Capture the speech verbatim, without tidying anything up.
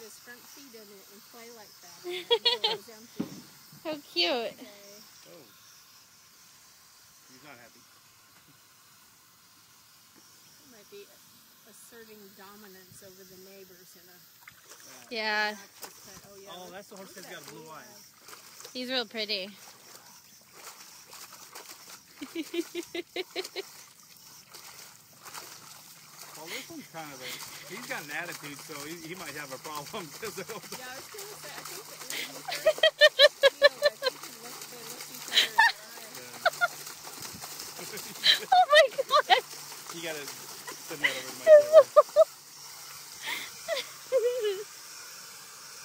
his front feet in it and play like that. It was empty. How cute. Okay. Oh. He's not happy. He might be asserting dominance over the neighbors in a... Yeah. Oh, yeah. Oh, that's the horse that's got blue eyes. He's real pretty. Well, this one's kind of a... He's got an attitude, so he, he might have a problem. Because yeah, I was going to say, I think that when you first